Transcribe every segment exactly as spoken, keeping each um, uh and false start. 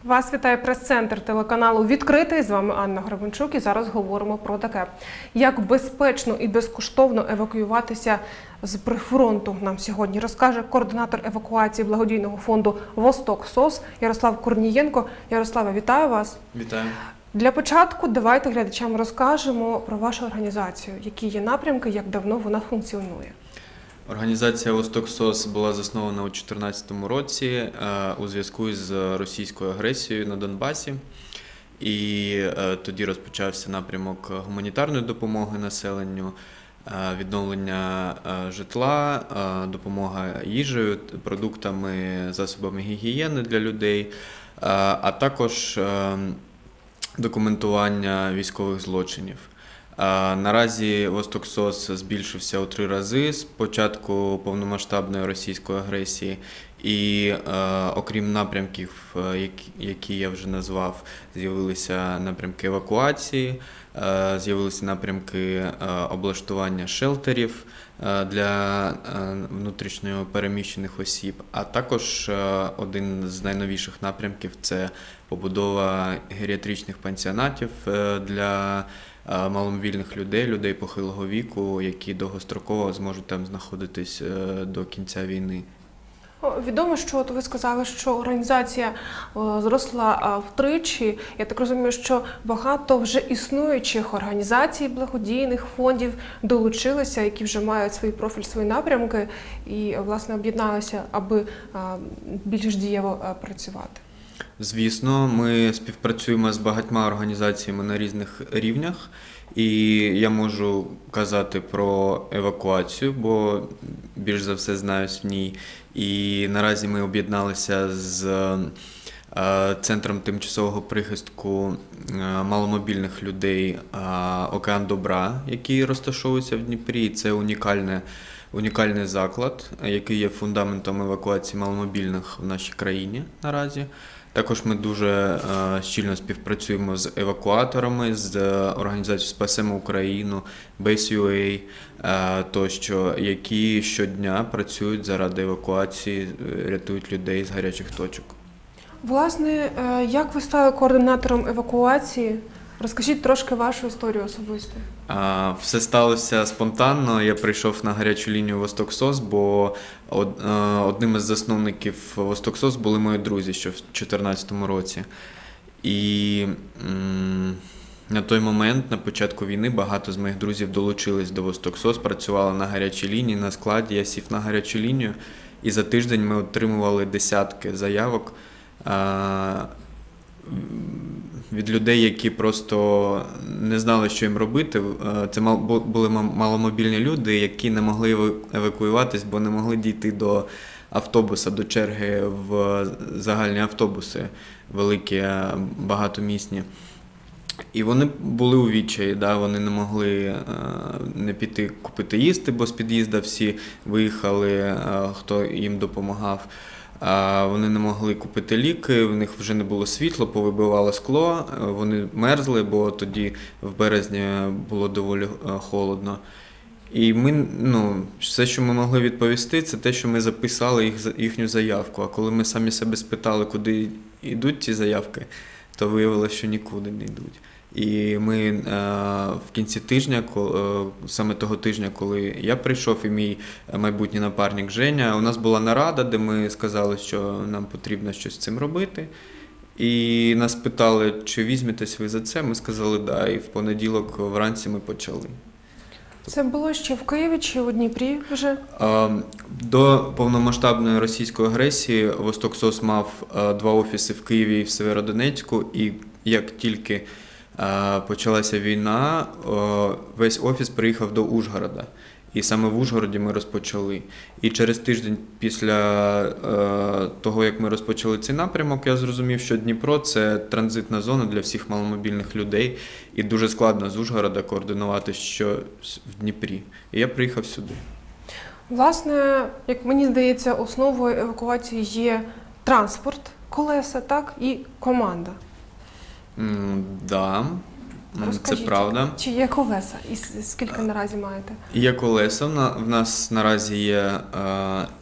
Вас вітає прес-центр телеканалу «Відкритий». З вами Анна Гребенчук і зараз говоримо про таке. Як безпечно і безкоштовно евакуюватися з прифронту нам сьогодні розкаже координатор евакуації благодійного фонду «Восток СОС» Ярослав Корнієнко. Ярославе, вітаю вас. Вітаю. Для початку давайте глядачам розкажемо про вашу організацію. Які є напрямки, як давно вона функціонує? Організація «Восток СОС» була заснована у дві тисячі чотирнадцятому році у зв'язку з російською агресією на Донбасі. І тоді розпочався напрямок гуманітарної допомоги населенню, відновлення житла, допомога їжею, продуктами, засобами гігієни для людей, а також документування військових злочинів. Наразі «Восток СОС» збільшився у три рази з початку повномасштабної російської агресії. І окрім напрямків, які я вже назвав, з'явилися напрямки евакуації, з'явилися напрямки облаштування шелтерів для внутрішньо переміщених осіб, а також один з найновіших напрямків – це побудова геріатричних пансіонатів для маломобільних людей, людей похилого віку, які довгостроково зможуть там знаходитись до кінця війни. Відомо, що от ви сказали, що організація зросла втричі. Я так розумію, що багато вже існуючих організацій, благодійних фондів долучилися, які вже мають свій профіль, свої напрямки і, власне, об'єдналися, аби більш дієво працювати. Звісно, ми співпрацюємо з багатьма організаціями на різних рівнях, і я можу казати про евакуацію, бо більш за все знаюсь в ній. І наразі ми об'єдналися з Центром тимчасового прихистку маломобільних людей «Океан Добра», який розташовується в Дніпрі. Це унікальне, унікальний заклад, який є фундаментом евакуації маломобільних в нашій країні наразі. Також ми дуже щільно співпрацюємо з евакуаторами, з організацією «Спасемо Україну», Base.ua тощо, які щодня працюють заради евакуації, рятують людей з гарячих точок. Власне, як ви стали координатором евакуації? Розкажіть трошки вашу історію особисто. Все сталося спонтанно. Я прийшов на гарячу лінію «Восток СОС», бо одним із засновників «Восток СОС» були мої друзі ще в дві тисячі чотирнадцятому році. І на той момент, на початку війни, багато з моїх друзів долучились до «Восток СОС», працювали на гарячій лінії, на складі. Я сів на гарячу лінію, і за тиждень ми отримували десятки заявок від людей, які просто не знали, що їм робити. Це були маломобільні люди, які не могли евакуюватись, бо не могли дійти до автобуса, до черги в загальні автобуси, великі, багатомісні. І вони були у відчаї, да? Вони не могли не піти купити їсти, бо з під'їзду всі виїхали, хто їм допомагав. Вони не могли купити ліки, в них вже не було світла, повибивало скло, вони мерзли, бо тоді в березні було доволі холодно. І ми, ну, все, що ми могли відповісти, це те, що ми записали їх, їхню заявку. А коли ми самі себе спитали, куди йдуть ці заявки, то виявилося, що нікуди не йдуть. І ми е, в кінці тижня, коли, саме того тижня, коли я прийшов і мій майбутній напарник Женя, у нас була нарада, де ми сказали, що нам потрібно щось з цим робити. І нас питали, чи візьметесь ви за це, ми сказали «да», і в понеділок вранці ми почали. Це було ще в Києві чи у Дніпрі вже? До повномасштабної російської агресії «Восток СОС» мав два офіси в Києві і в Сєвєродонецьку, і як тільки почалася війна, весь офіс приїхав до Ужгорода. І саме в Ужгороді ми розпочали. І через тиждень після того, як ми розпочали цей напрямок, я зрозумів, що Дніпро – це транзитна зона для всіх маломобільних людей. І дуже складно з Ужгорода координувати щось в Дніпрі. І я приїхав сюди. Власне, як мені здається, основою евакуації є транспорт, колеса, так, і команда. Так. Да. Розкажіть, це правда. Чи є колеса? І скільки наразі маєте? Є колеса. В нас наразі є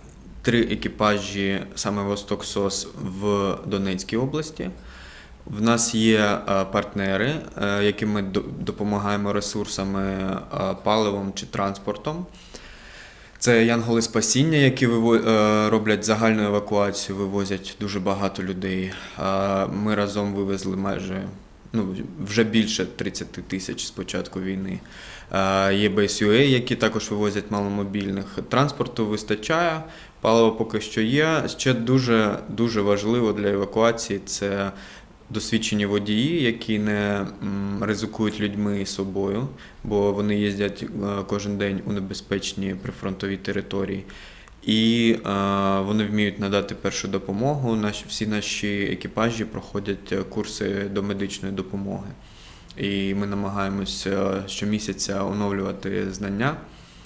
три екіпажі саме «Восток СОС» в Донецькій області. В нас є е, партнери, е, яким ми до- допомагаємо ресурсами, е, паливом чи транспортом. Це Янголи Спасіння, які виво- е, роблять загальну евакуацію, вивозять дуже багато людей. Е, Ми разом вивезли майже, ну, вже більше тридцять тисяч з початку війни. Е, Є Бейс ю ей, які також вивозять маломобільних. Транспорту вистачає, паливо поки що є. Ще дуже, дуже важливо для евакуації – це досвідчені водії, які не м, ризикують людьми і собою, бо вони їздять е, кожен день у небезпечні прифронтові території. І е, вони вміють надати першу допомогу. Наші, всі наші екіпажі проходять е, курси до медичної допомоги. І ми намагаємося щомісяця оновлювати знання.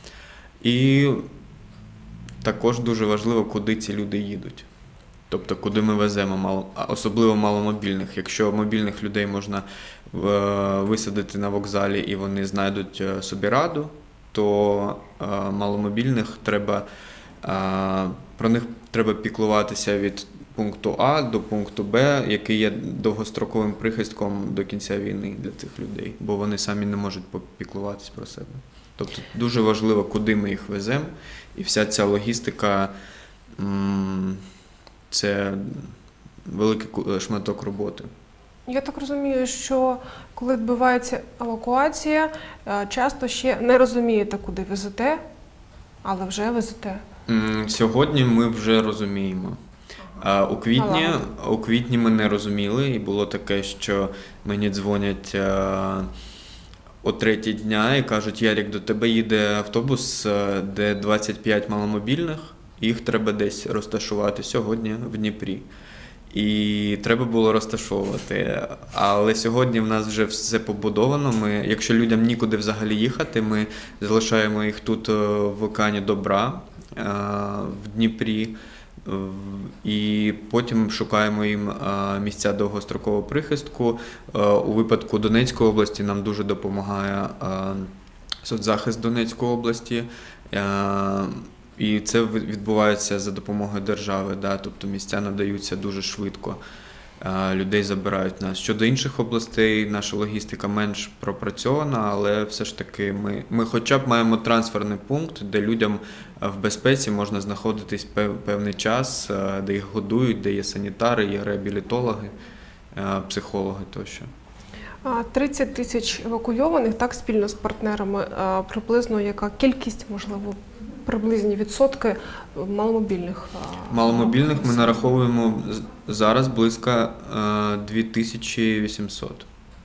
І також дуже важливо, куди ці люди їдуть. Тобто, куди ми веземо, мало, а особливо маломобільних. Якщо мобільних людей можна е, висадити на вокзалі і вони знайдуть е, собі раду, то е, маломобільних треба, е, про них треба піклуватися від пункту А до пункту Б, який є довгостроковим прихистком до кінця війни для цих людей, бо вони самі не можуть попіклуватись про себе. Тобто дуже важливо, куди ми їх веземо, і вся ця логістика м, це великий ку- шматок роботи. Я так розумію, що коли відбувається евакуація, е, часто ще не розумієте, куди везете, але вже везете. М, Сьогодні ми вже розуміємо. А у квітні, Налагодили. у квітні ми не розуміли, і було таке, що мені дзвонять е, о третій дня і кажуть: Ярік, до тебе їде автобус, е, де двадцять п'ять маломобільних, їх треба десь розташувати сьогодні в Дніпрі. І треба було розташовувати. Але сьогодні в нас вже все побудовано. Ми, якщо людям нікуди взагалі їхати, ми залишаємо їх тут е, в Кані Добра е, в Дніпрі. В- І потім шукаємо їм е, місця довгострокового прихистку. Е, У випадку Донецької області нам дуже допомагає е, соцзахист Донецької області. Е, І це ви- відбувається за допомогою держави, да? Тобто місця надаються дуже швидко. Е, Людей забирають нас. Щодо інших областей, наша логістика менш пропрацьована, але все ж таки ми, ми хоча б маємо трансферний пункт, де людям е, в безпеці можна знаходитись пев- певний час, е, де їх годують, де є санітари, є реабілітологи, е, психологи тощо. А, тридцять тисяч евакуйованих, так, спільно з партнерами, а, приблизно яка кількість, можливо, приблизні відсотки маломобільних? а, Маломобільних ми осіб? нараховуємо з- зараз близько е, дві тисячі вісімсот.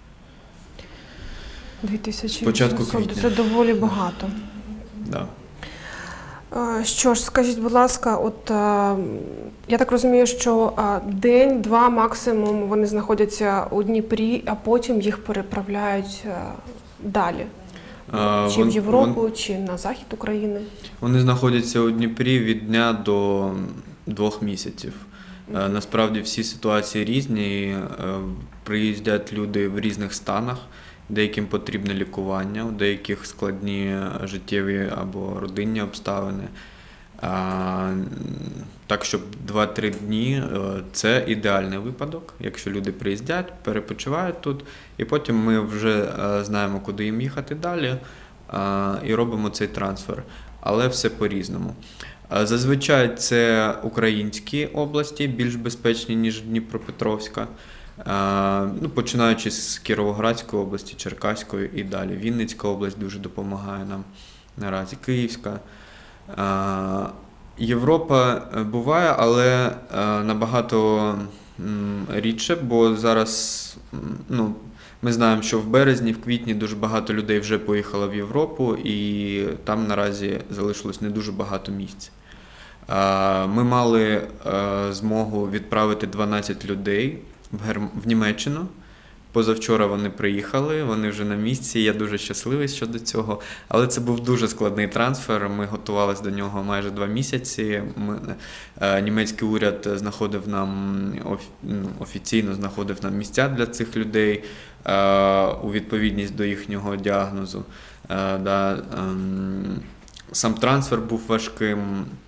дві тисячі Початку вісімсот. квітня. Це доволі багато. Да. А, Що ж, скажіть, будь ласка, от а, я так розумію, що а, день-два максимум вони знаходяться у Дніпрі, а потім їх переправляють а, далі. Е, Чи в вон- Європу, вон- чи на захід України. Вони знаходяться у Дніпрі від дня до двох місяців. Е, Насправді всі ситуації різні. е, Приїздять люди в різних станах, деяким потрібне лікування, у деяких складні життєві або родинні обставини. А, Так, щоб два-три дні е, це ідеальний випадок, якщо люди приїздять, перепочивають тут, і потім ми вже е, знаємо, куди їм їхати далі, е, і робимо цей трансфер. Але все по-різному. Е, Зазвичай це українські області, більш безпечні, ніж Дніпропетровська. Е, Ну, починаючи з Кіровоградської області, Черкаської і далі. Вінницька область дуже допомагає нам наразі, Київська. Е, Європа е, буває, але е, набагато м, рідше, бо зараз м, ну, ми знаємо, що в березні, в квітні дуже багато людей вже поїхало в Європу, і там наразі залишилось не дуже багато місць. Е, Ми мали е, змогу відправити дванадцять людей в, Герм... в Німеччину. Позавчора вони приїхали, вони вже на місці, я дуже щасливий щодо цього. Але це був дуже складний трансфер, ми готувалися до нього майже два місяці. Ми, е, німецький уряд знаходив нам, оф, ну, офіційно знаходив нам місця для цих людей е, у відповідність до їхнього діагнозу. Е, да, е, сам трансфер був важким.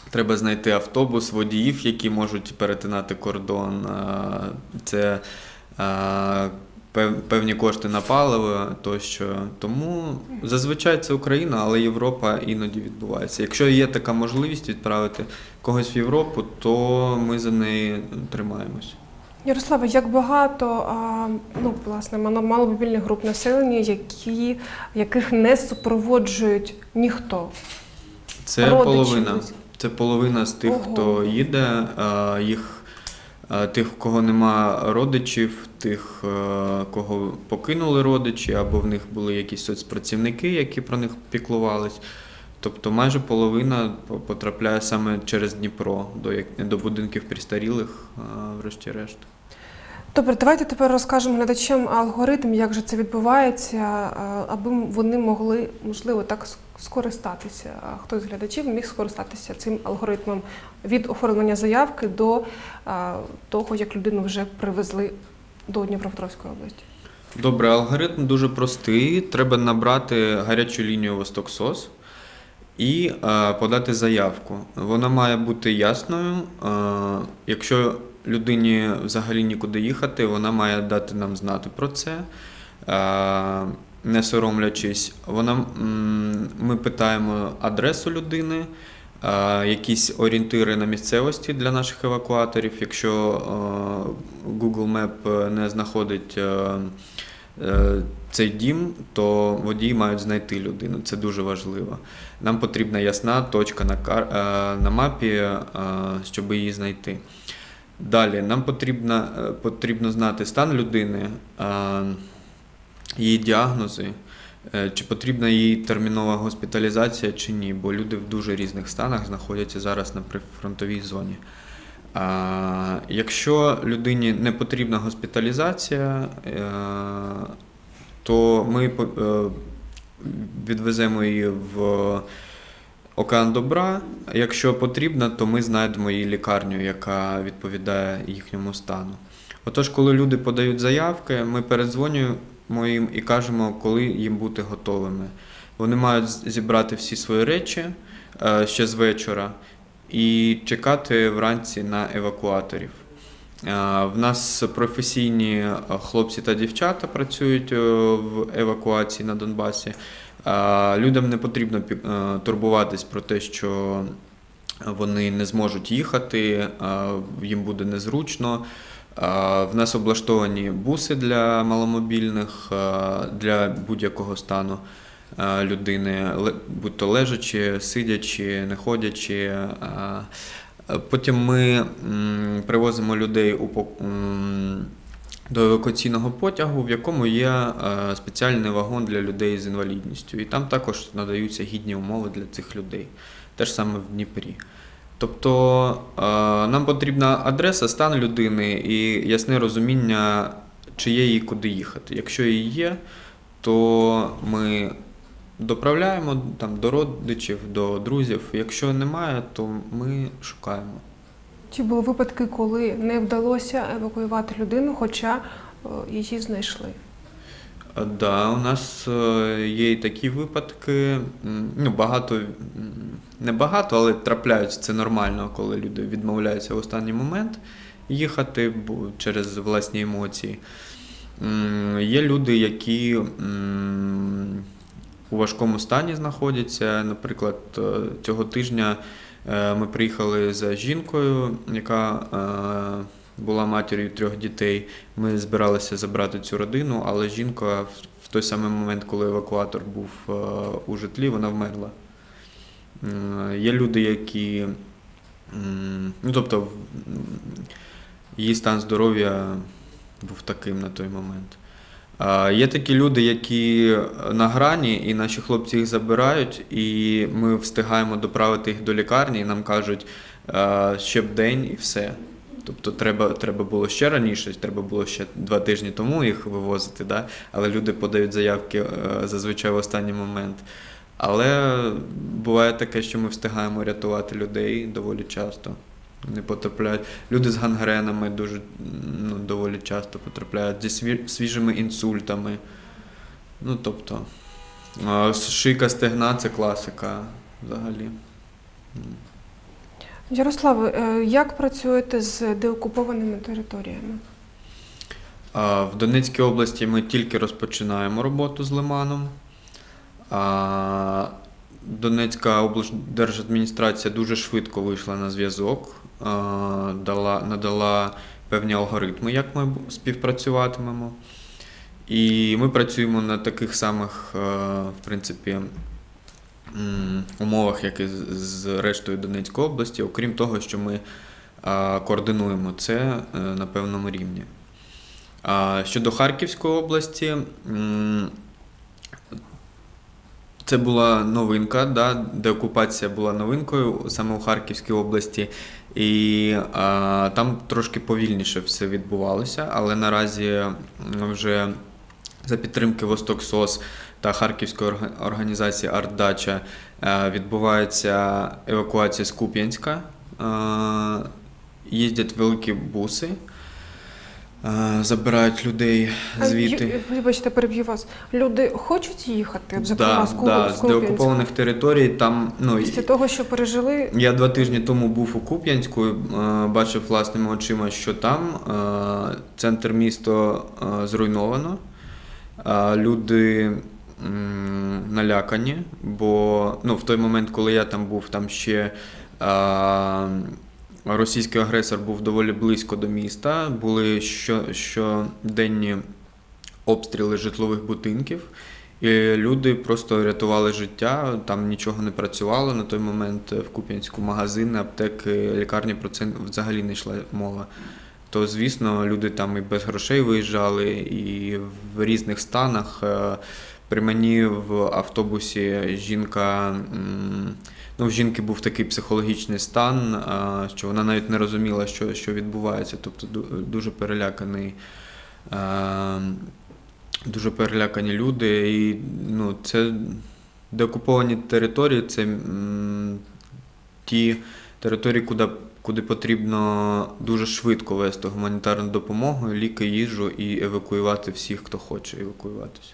Треба знайти автобус, водіїв, які можуть перетинати кордон. Е, Це е, пев- певні кошти на паливо тощо. Тому зазвичай це Україна, але Європа іноді відбувається. Якщо є така можливість відправити когось в Європу, то ми за неї тримаємось. Ярославе, як багато а, ну, власне, мало- маломобільних груп населення, які, яких не супроводжують ніхто? Це Родичі, половина. друзі. Це половина з тих, Ого. хто їде, е, їх, е, тих, в кого нема родичів, тих, е, кого покинули родичі, або в них були якісь соцпрацівники, які про них піклувались. Тобто майже половина по- потрапляє саме через Дніпро до, як- до будинків престарілих, е, врешті-решт. Добре, давайте тепер розкажемо глядачам алгоритм, як же це відбувається, а, аби вони могли, можливо, так с- скористатися. А хтось з глядачів міг скористатися цим алгоритмом від оформлення заявки до а, того, як людину вже привезли до Дніпропетровської області. Добре, алгоритм дуже простий. Треба набрати гарячу лінію Восток СОС і е, подати заявку. Вона має бути ясною. Е, якщо людині взагалі нікуди їхати, вона має дати нам знати про це, е, не соромлячись. Вона, м, ми питаємо адресу людини, е, якісь орієнтири на місцевості для наших евакуаторів. Якщо е, Google Map не знаходить е, е, цей дім, то водії мають знайти людину. Це дуже важливо. Нам потрібна ясна точка на, кар... е, на мапі, е, щоб її знайти. Далі, нам потрібно, е, потрібно знати стан людини, е, її діагнози, е, чи потрібна їй термінова госпіталізація чи ні, бо люди в дуже різних станах знаходяться зараз на прифронтовій зоні. А, якщо людині не потрібна госпіталізація, е, то ми по- е, відвеземо її в Океан Добра. Якщо потрібно, то ми знайдемо їй лікарню, яка відповідає їхньому стану. Отож, коли люди подають заявки, ми передзвонюємо їм і кажемо, коли їм бути готовими. Вони мають з- зібрати всі свої речі е, ще з вечора і чекати вранці на евакуаторів. Е, В нас професійні е, хлопці та дівчата працюють е, в евакуації на Донбасі. Е, Людям не потрібно пі- е, турбуватись про те, що вони не зможуть їхати, е, їм буде незручно. Е, В нас облаштовані буси для маломобільних, е, для будь-якого стану е, людини, ле- будь то лежачи, сидячи, не ходячи. Е, Потім ми м, привозимо людей у по- м, до евакуаційного потягу, в якому є е, спеціальний вагон для людей з інвалідністю. І там також надаються гідні умови для цих людей. Те ж саме в Дніпрі. Тобто е, нам потрібна адреса, стан людини і ясне розуміння, чи є їй куди їхати. Якщо її є, то ми доправляємо там, до родичів, до друзів. Якщо немає, то ми шукаємо. Чи були випадки, коли не вдалося евакуювати людину, хоча е, її знайшли? А, Да, у нас е, є і такі випадки. М, Ну, багато, м, не багато, але трапляються. Це нормально, коли люди відмовляються в останній момент їхати бо- через власні емоції. М, Є люди, які м, у важкому стані знаходяться. Наприклад, е, цього тижня е, ми приїхали за жінкою, яка е, була матір'ю трьох дітей. Ми збиралися забрати цю родину, але жінка в в той самий момент, коли евакуатор був е, у житлі, вона вмерла. М, Є люди, які, м, ну тобто, в- м, її стан здоров'я був таким на той момент. А, Є такі люди, які на грані, і наші хлопці їх забирають, і ми встигаємо доправити їх до лікарні, і нам кажуть, а, ще б день і все. Тобто треба, треба було ще раніше, треба було ще два тижні тому їх вивозити, да? Але люди подають заявки е, зазвичай в останній момент. Але буває таке, що ми встигаємо рятувати людей доволі часто. Вони потрапляють. Люди з гангренами дуже ну, доволі часто потрапляють, зі сві- свіжими інсультами. Ну, тобто, а, шийка стегна це класика взагалі. Ярославе, е, як працюєте з деокупованими територіями? А, В Донецькій області ми тільки розпочинаємо роботу з Лиманом. А, Донецька облдержадміністрація дуже швидко вийшла на зв'язок, а, дала, надала певні алгоритми, як ми співпрацюватимемо. І ми працюємо на таких самих, в принципі, умовах, як і з рештою Донецької області, окрім того, що ми координуємо це на певному рівні. Щодо Харківської області, це була новинка, да, деокупація була новинкою саме у Харківській області, і а, там трошки повільніше все відбувалося, але наразі вже за підтримки Восток-СОС та Харківської організації «Артдача» відбувається евакуація з Куп'янська, їздять великі буси, забирають людей звідти. Вибачте, переб'ю вас. Люди хочуть їхати, зокрема, з Куп'янська? Так, з деокупованих територій. Там, ну, після того, що пережили? Я два тижні тому був у Куп'янську, бачив власними очима, що там центр міста зруйновано. Люди налякані, бо ну, в той момент, коли я там був, там ще російський агресор був доволі близько до міста, були що, щоденні обстріли житлових будинків, і люди просто рятували життя, там нічого не працювало на той момент в Куп'янську, магазини, аптеки, лікарні, про це взагалі не йшла мова. То, звісно, люди там і без грошей виїжджали, і в різних станах. При мені в автобусі жінка, ну, в жінки був такий психологічний стан, що вона навіть не розуміла, що, що відбувається, тобто дуже переляканий, дуже перелякані люди. І, ну, це деокуповані території, це ті території, куди куди потрібно дуже швидко вести гуманітарну допомогу, ліки, їжу і евакуювати всіх, хто хоче евакуюватися.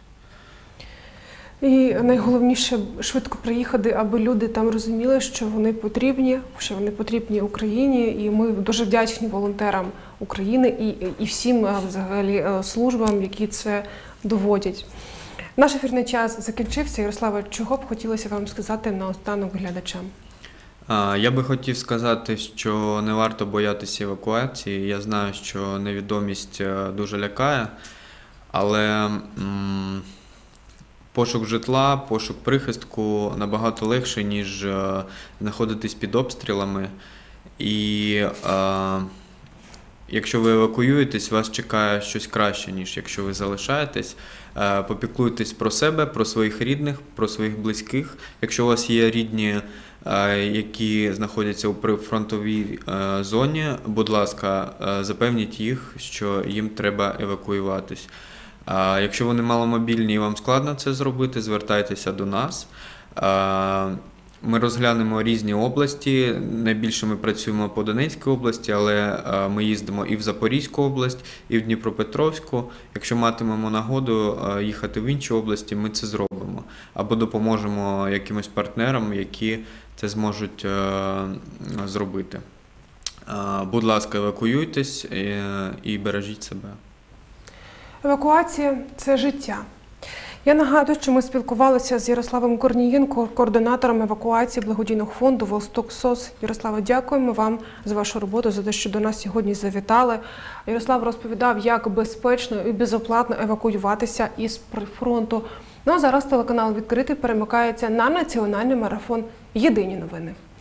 І найголовніше – швидко приїхати, аби люди там розуміли, що вони потрібні, що вони потрібні Україні. І ми дуже вдячні волонтерам України і, і всім взагалі службам, які це доводять. Наш ефірний час закінчився. Ярославе, чого б хотілося вам сказати наостанок глядачам? Я би хотів сказати, що не варто боятися евакуації. Я знаю, що невідомість дуже лякає, але м, пошук житла, пошук прихистку набагато легше, ніж знаходитись під обстрілами. І е, якщо ви евакуюєтесь, вас чекає щось краще, ніж якщо ви залишаєтесь. Е, попіклуйтесь про себе, про своїх рідних, про своїх близьких. Якщо у вас є рідні, які знаходяться у прифронтовій зоні, будь ласка, запевніть їх, що їм треба евакуюватись. Якщо вони маломобільні і вам складно це зробити, звертайтеся до нас. Ми розглянемо різні області, найбільше ми працюємо по Донецькій області, але ми їздимо і в Запорізьку область, і в Дніпропетровську. Якщо матимемо нагоду їхати в інші області, ми це зробимо. Або допоможемо якимось партнерам, які це зможуть зробити. Будь ласка, евакуюйтесь і бережіть себе. Евакуація – це життя. Я нагадую, що ми спілкувалися з Ярославом Корнієнко, координатором евакуації благодійного фонду «Восток-СОС». Ярославе, дякуємо вам за вашу роботу, за те, що до нас сьогодні завітали. Ярослав розповідав, як безпечно і безоплатно евакуюватися із фронту. Ну а зараз телеканал «Відкритий» перемикається на національний марафон «Єдині новини».